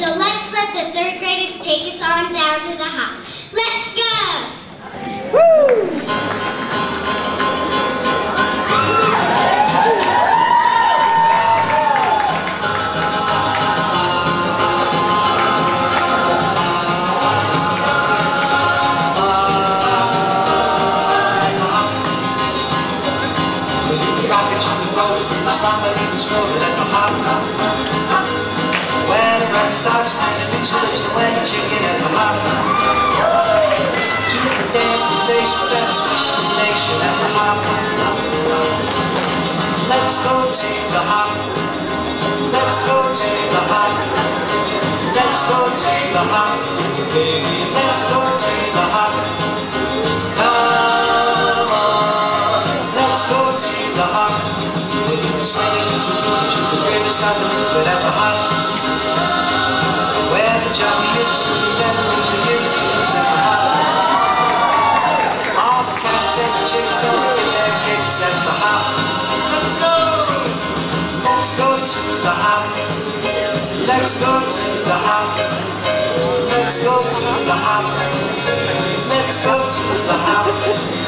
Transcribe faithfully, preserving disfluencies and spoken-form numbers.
So let's let the third graders take us on down to the hop. Let's go! Woo! Starts finding new slips away the chicken at the hop. To the dance sensation and a sweet combination at the hop. Let's go to the hop. Let's go to the hop. Let's go to the hop. Let's go to the hop. Come on. Let's go to the hop. Swing, shoot the greatest time to move it at the hop. Johnny is a squeeze and the music is a kiss at the hop. All the cats and the chicks don't get their kicks at the hop. Let's go! Let's go to the hop. Let's go to the hop. Let's go to the hop. Let's go to the hop.